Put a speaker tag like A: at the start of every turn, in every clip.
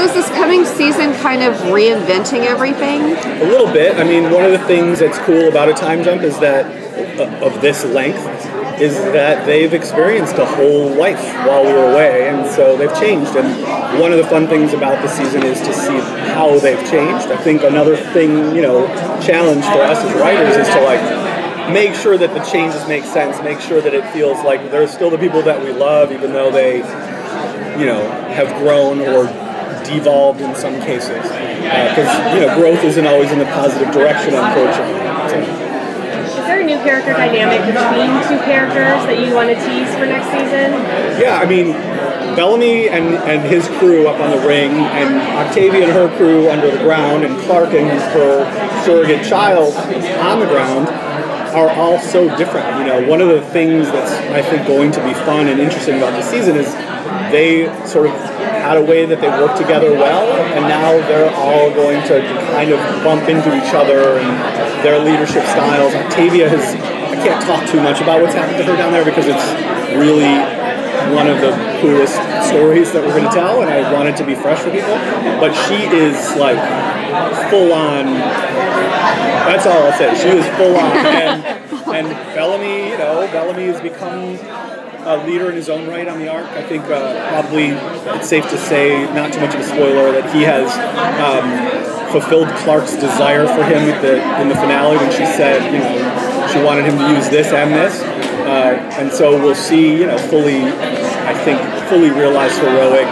A: is this coming season kind of reinventing everything?
B: A little bit. I mean, one of the things that's cool about a time jump is that, of this length, is that they've experienced a whole life while we were away, and so they've changed. And one of the fun things about the season is to see how they've changed. I think another thing, challenge for us as writers is to make sure that the changes make sense, make sure that it feels like they're still the people that we love, even though they, have grown or devolved in some cases. Because, growth isn't always in the positive direction, unfortunately. So.
C: Is there a new character dynamic between two characters that you want to tease for next season?
B: Yeah, I mean, Bellamy and his crew up on the ring, and Octavia and her crew under the ground, and Clark and her surrogate child on the ground are all so different. One of the things that's, I think, going to be fun and interesting about the season is they sort of had a way that they work together well, and now they're all going to kind of bump into each other and their leadership styles. Octavia I can't talk too much about what's happened to her down there because it's really one of the coolest stories that we're going to tell, and I want it to be fresh for people. But she is full on. That's all I'll say. She is full on, and Bellamy, Bellamy has become a leader in his own right on the arc. I think probably it's safe to say, not too much of a spoiler, that he has fulfilled Clark's desire for him in the finale when she said, she wanted him to use this and this. And so we'll see, fully realized heroic,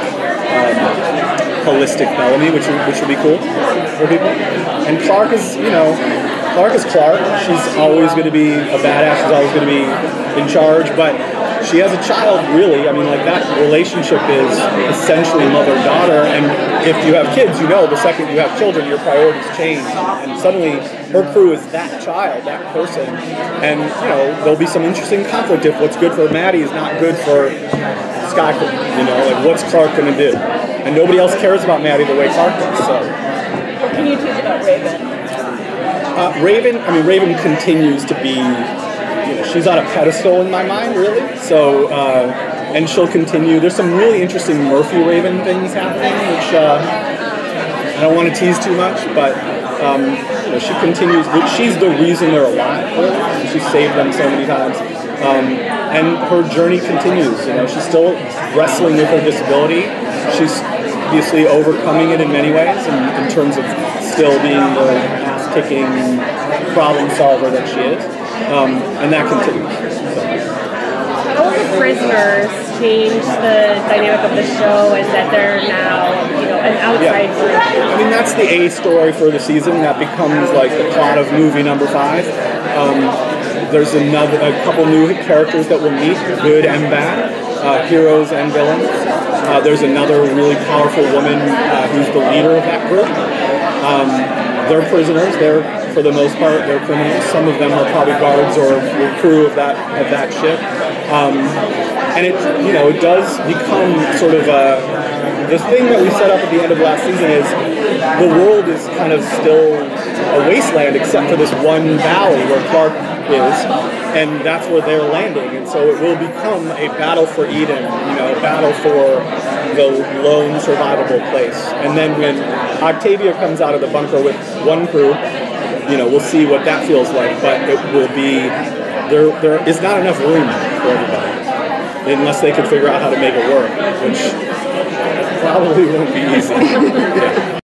B: holistic Bellamy, which will be cool for people. And Clark is, Clark. She's always going to be a badass. She's always going to be in charge, but she has a child, really. I mean, that relationship is essentially mother-daughter, and if you have kids, the second you have children, your priorities change, and suddenly her crew is that child, that person, and, there'll be some interesting conflict if what's good for Maddie is not good for Skyfall, what's Clark going to do? And nobody else cares about Maddie the way Clark does, so.
C: What can you teach about Raven?
B: Raven continues to be, she's on a pedestal in my mind, really. So, and she'll continue. There's some really interesting Murphy Raven things happening, which I don't want to tease too much, but she continues. She's the reason they're alive, really. She saved them so many times. And her journey continues. She's still wrestling with her disability. She's obviously overcoming it in many ways, in terms of still being the ass-kicking problem solver that she is. And that continues.
C: How will the prisoners change the dynamic of the show, and that they're now, an outside group?
B: I mean, that's the A story for the season. That becomes the plot of movie number 5. There's a couple new characters that we'll meet, good and bad, heroes and villains. There's another really powerful woman who's the leader of that group. They're prisoners. For the most part, they're criminals. Some of them are probably guards or crew of that ship. And it does become sort of the thing that we set up at the end of last season is the world is kind of still a wasteland except for this one valley where Clark is, and that's where they're landing. And so it will become a battle for Eden, a battle for the lone survivable place. And then when Octavia comes out of the bunker with one crew, we'll see what that feels like, but it will be, there is not enough room for everybody, unless they could figure out how to make it work, which probably won't be easy.